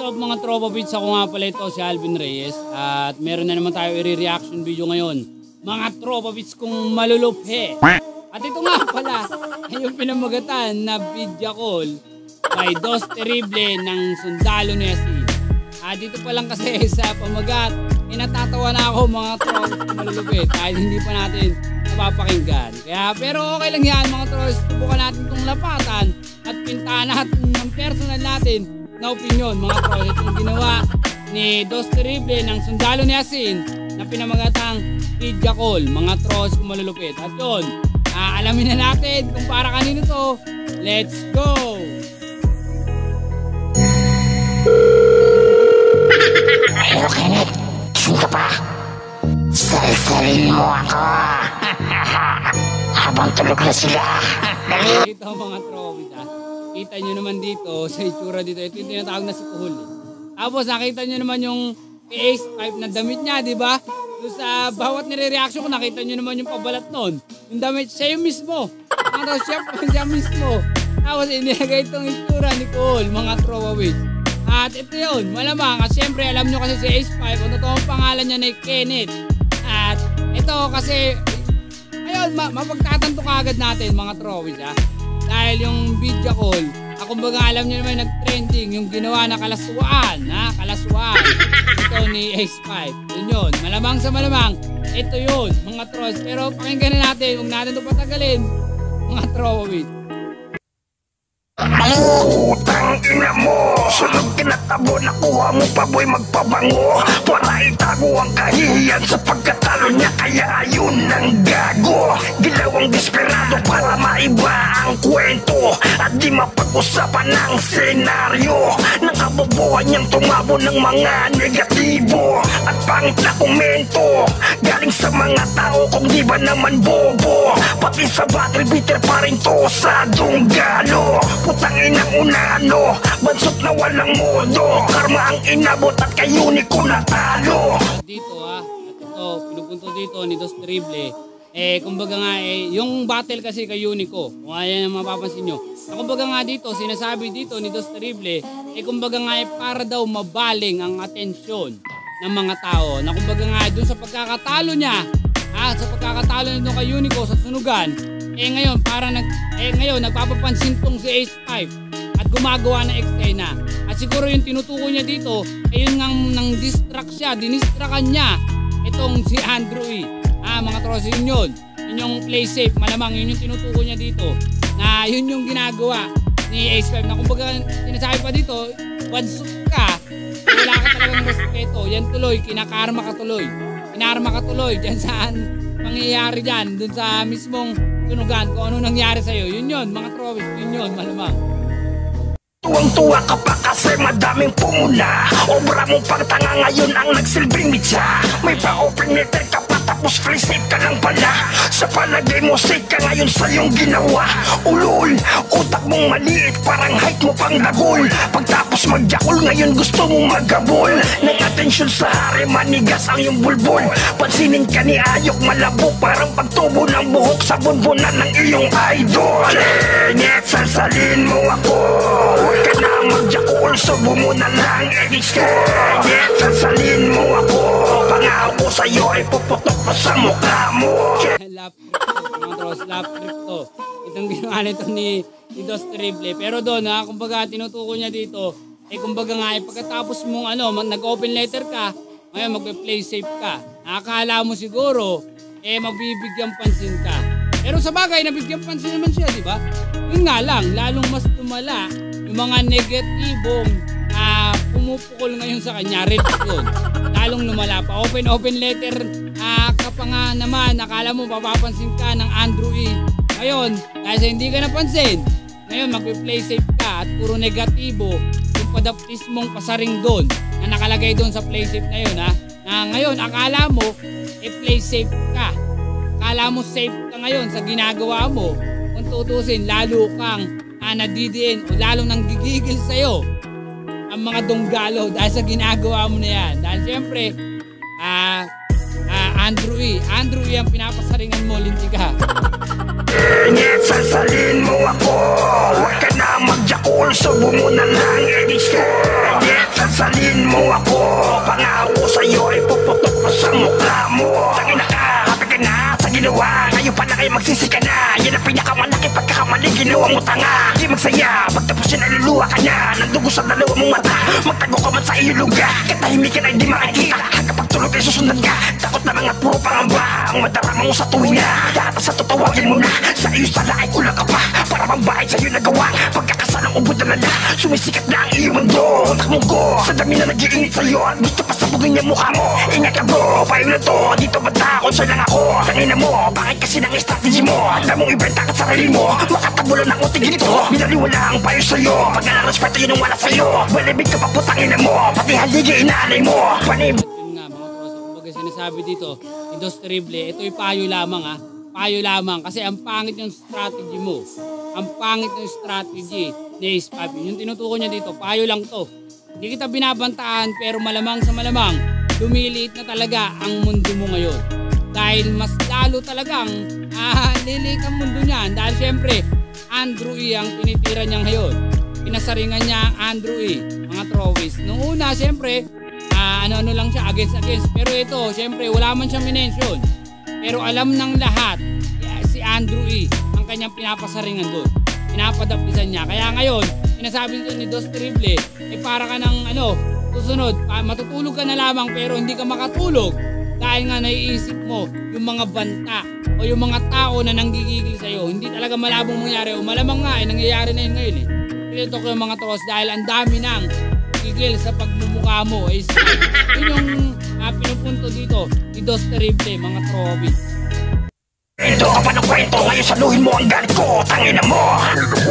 up mga tropa beats? Ako nga pala ito si Alvin Reyes at meron na naman tayo i-reaction video ngayon. Mga tropa beats kung maluluphe. At ito nga pala ay yung pinamagatan na video call by Dos Terrible ng Sundalo ni Yasin. Dito pa lang kasi sa pamagat, natatawa na ako mga tropa beats kung maluluphe kahit hindi pa natin napapakinggan. Kaya pero okay lang yan mga tropa beats, subukan natin itong lapatan at pintahan natin ng personal natin na opinion mga tropa. Itong ginawa ni Dos Terrible ng Sundalo ni Yasin na pinamagatang video call mga trolls kung malulupit. At yun, alamin na natin kung para kanino to. Let's go! Hello Kenneth, sino ka pa? Salsalin mo ako habang tulog na sila. Dali! Ito mga trolls kita nyo naman dito sa itsura dito. Ito yung tinatawag na si Kuhul. Tapos nakita nyo naman yung PS5 na damit niya, di ba? Sa bawat nire-reaction ko, nakita nyo naman yung pabalat nun. Yung damit, siya yung mismo. Siya mismo. Tapos inilagay itong itsura ni Kuhul, mga throwaway. At ito yun, malamang. At syempre, alam nyo kasi si Ace5, ang totoong pangalan niya na Kenneth. At ito kasi, ayun, mapagtatanto kagad natin, mga throwaway. Dahil yung video call, kumbaga alam nyo naman nag-trending, yung ginawa na kalaswaan, kalaswaan. Ito ni Ace5. Yun. Malamang sa malamang, ito yun, mga trolls. Pero pakinggan na natin, huwag natin ito patagalin, mga throwaway. Utang ina mo, sunod kinatabo, nakuha mo pa boy magpabango para itago ang kahihiyan sa pagkatalo niya, kaya ayun ang gago. Gilawang desperado para maiba ang kwento at di mapag-usapan ng senaryo. Nakabubuhan niyang tumabo ng mga negatibo at pangit na komento galing sa mga tao kung di ba naman bobo. Pati sa battery bitter pa rin to sa dunggalo. Putang inang unano, bansot na walang modo. Karma ang inabot at kay Unico natalo. Dito at ito, pinupunto dito ni Dos Terrible. Kumbaga nga yung battle kasi kay Unico, kung ayan ang mapapansin nyo. Kumbaga nga dito, sinasabi dito ni Dos Terrible, kumbaga nga para daw mabaling ang atensyon ng mga tao. Na kumbaga nga dun sa pagkakatalo niya, sa pagkakatalo nito kay Unico sa sunugan, ngayon para ngayon nagpapapansin tong si Ace5 at gumagawa ng eksena. At siguro yung tinutukoy niya dito yun nang distract siya, dinistrakan niya itong si Andrew E. Mga trolls, yun yung play safe, malamang yun yung tinutukoy niya dito na yun yung ginagawa ni Ace5 na kumbaga sinasabi pa dito, wadsuk ka, wala ka talagang respeto, yan tuloy, kinakarma ka tuloy, dyan saan mangyayari dyan, dun sa mismong sunugan, kung ano nangyari sa'yo, yun mga trolls, yun malamang. Tuwang-tuwa ka pa kasi madaming pumuna. Obra mong pagtanga ngayon ang nagsilbing mitya. May pa-open letter ka pa tapos free safe ka lang pala. Sa palagay mo safe ka ngayon sa iyong ginawa. Ulol, utak mong maliit parang height mo pang dagol. Pagtapos magjakol ngayon gusto mong magabol. Nang atensyon sa hari manigas ang iyong bulbol. Pansinin ka ni Ayok malabok parang pagtubo ng buhok sa bunbunan ng iyong idol. Kenneth, sasalin mo ako. Huwag ka na magjakol, subo mo na lang edits ko. Kenneth, sasalin mo ako. Pangako ko sa'yo ay puputok pa sa mukha mo. Lap trip to. Itong ginawa nito ni Dos Terrible. Pero doon kumbaga tinutukoy niya dito, kumbaga nga pagkatapos mong nag-open letter ka, ngayon mag-play safe ka. Nakakala mo siguro, magbibigyan pansin ka. Pero sa bagay, nabigyan pansin naman siya, di ba? Yun nga lang, lalong mas tumala yung mga negatibong pumupukol ngayon sa kanya, red yun. Lalong lumala pa. Open letter ka pa nga naman, nakala mo papapansin ka ng Andrew E. Ngayon, dahil sa hindi ka napansin, ngayon magpe-play safe ka at puro negatibo yung padaptis mong pasaring doon na nakalagay doon sa play safe na yun na ngayon, akala mo play safe ka. Akala mo safe ka ngayon sa ginagawa mo. Kung tutusin, lalo kang nadidiin o lalong nang gigigil sa'yo ang mga dunggalo dahil sa ginagawa mo na yan. Dahil siyempre, Andrew E ang pinapasaringan mo, linti ka. Kenneth, sasalin mo ako. Huwag ka na magjakol, subo mo na lang edits ko. Kenneth, ginawa mo tanga. Di magsaya, pagtapusin ay luluwa ka na. Nandugo sa dalawa mong mata, magtago ka man sa iyong lugar. Katahimikan ay di makikita, kapag tulog ay susundan ka. Takot na mga puro pangamba, ang madarama mo sa tuwina. Lahat sa tutawagin mo na, sa iyo sala ay kulang ka pa. Para bang bakit sa'yo nagawa, pagkakasalang ubod na lala. Sumisikat na ang iyong mundo, utak mong go. Sa dami na nag-iinit sa'yo, at gusto pa sabugin niya mukha mo. Ingat ka bro, payo na to, dito bata, kung sa'yo lang ako. Tangina mo, bakit kasi ng strategy mo? Handa mong ibenta ka sarili mo, makatabulo ng uting ginito. Binaliwala ang payo sa'yo, pag nga respeto yun ang wala sa'yo. Balibig ka pa putangin mo, pati haligi inaalay mo. Panim. Yun nga mga trosa, kumbaga sinasabi dito, ni Dos Terrible, ito'y payo lamang ha. Payo lamang kasi ang pangit yung strategy mo. Ang pangit yung strategy ni Ace 5. Yung tinutukoy niya dito, payo lang to. Hindi kita binabantaan pero malamang sa malamang, lumiliit na talaga ang mundo mo ngayon. Dahil mas lalo talagang liliit ang mundo niyan. Dahil syempre, Andrew E ang tinitira niya ngayon. Pinasaringan niya ang Andrew E, mga trophies. Noong una, syempre, ano lang siya, against. Pero ito, syempre, wala man siyang minention. Pero alam ng lahat, si Andrew E ang kanyang pinapasaringan doon. Pinapadapisan niya. Kaya ngayon, sinasabi dito ni Dos Terrible, para ka ng susunod, matutulog ka na lamang pero hindi ka makatulog. Dahil nga naiisip mo yung mga banta o yung mga tao na nanggigigil sa'yo. Hindi talaga malabong mangyari o malamang nga nangyayari na yun ngayon eh. Ito ko yung mga tros dahil ang dami nang gigil sa pagmumukha mo. Yun yung pinupunto dito ni Dos Terrible, mga trophy. Ito ka pa ng kwento, ngayon saluhin mo ang galit ko, tangina mo.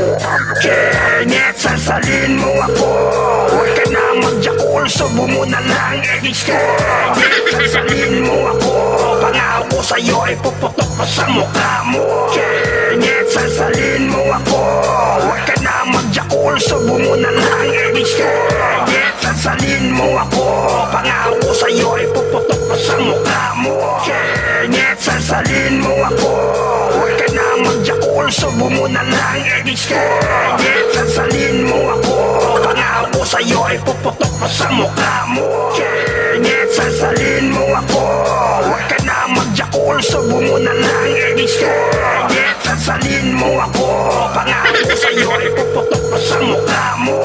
Kenneth, sasalin mo ako. Huwag ka na magjakul, subo mo na lang, edits ko. Kenneth, sasalin mo ako. Pangako ko sa'yo ay puputok pa sa mukha mo. Kenneth, sasalin mo ako. Huwag ka na magjakul, subo mo na lang, edits ko. Kenneth, sasalin mo ako. Pangako ko sa'yo ay puputok pa sa mukha mo. Kenneth, sasalin mo ako. Huwag ka na magjakul, subo mo na lang, edits ko. Kenneth, sasalin mo ako. Pangako ko sa'yo ay puputok pa sa mukha mo. Kenneth, sasalin mo ako. Huwag ka na magjakul, subo mo na lang, edits ko. Kenneth, sasalin mo ako. Pangako ko sa'yo ay puputok pa sa mukha mo.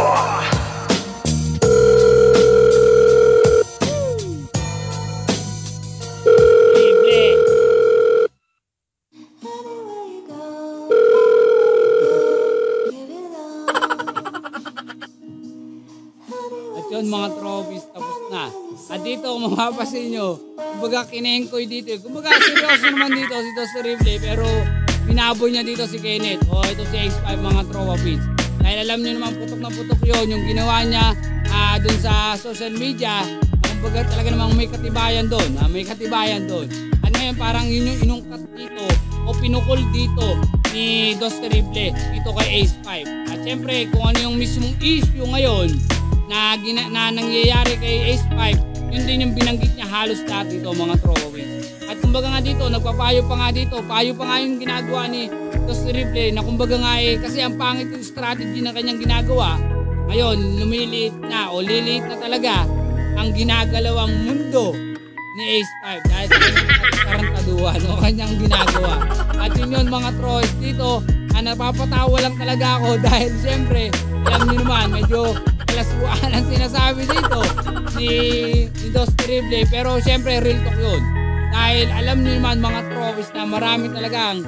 Mga trophies tapos na. At dito kung mapapasin nyo, kumbaga kinengkoy dito. Kumbaga seryoso naman dito si Dos Terrible pero binaboy niya dito si Kenneth. O ito si Ace 5 mga trophies. Dahil alam nyo naman putok na putok yun yung ginawa niya dun sa social media. Kumbaga talaga namang may katibayan doon. May katibayan doon. At ngayon parang yun yung inungkat dito o pinukol dito ni Dos Terrible dito kay Ace 5. At syempre kung ano yung mismong issue ngayon na nangyayari kay Ace 5, yun din yung binanggit niya halos lahat dito mga trophies. At kumbaga nga dito, nagpapayo pa nga dito, payo pa nga yung ginagawa ni Dos Terrible na kumbaga nga kasi ang pangit yung strategy na kanyang ginagawa. Ngayon, lumiliit na o liliit na talaga ang ginagalawang mundo ni Ace 5 dahil sa kanyang karantaduhan o kanyang ginagawa. At yun mga trophies dito, napapatawa lang talaga ako dahil siyempre, alam niyo naman, medyo kalaswaan ang sinasabi dito ni Dos Terrible pero syempre real talk yun dahil alam niyo naman mga trophies na marami talagang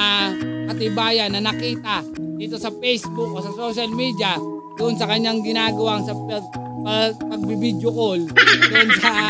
katibayan na nakita dito sa Facebook o sa social media doon sa kanyang ginagawang sa pagbibideo call doon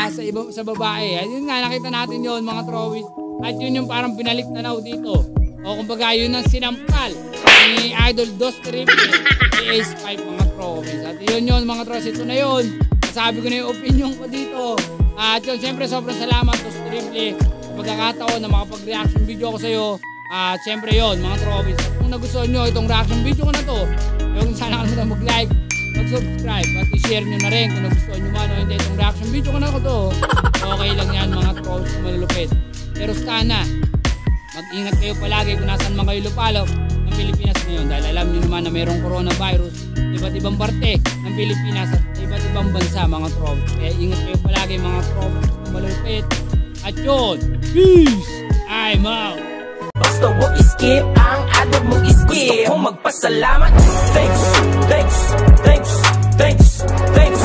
sa babae. Ayun nga nakita natin yun mga trophies at yun yung parang binalik tanaw dito o kumbaga yun ang sinampal ni Idol Dos Terrible ni Ace 5 mga trophies. At yun mga trophies, ito na yun. Sabi ko na yung opinion ko dito. At yun, syempre sobrang salamat Dos Terrible sa pagkakataon na makapag-reaction video ko sa iyo. At syempre yun mga trophies. At kung nagustuhan nyo itong reaction video ko na to, yung sana kalimutan mag-like, mag-subscribe at i-share nyo na rin kung nagustuhan nyo man o hindi itong reaction video ko na to. Okay lang yan mga trophies malulupit. Pero sana mag-ingat kayo palagi kung nasaan man kayo lupalop ng Pilipinas ngayon dahil alam niyo naman na mayroong coronavirus iba't ibang parte ng Pilipinas at iba't ibang bansa mga trophies. Kaya ingat kayo palagi mga trophies malulupit. At yun, peace! I'm out! Basta huwag skip ang adog mong skip. Gusto ko magpasalamat. Thanks, thanks, thanks, thanks, thanks.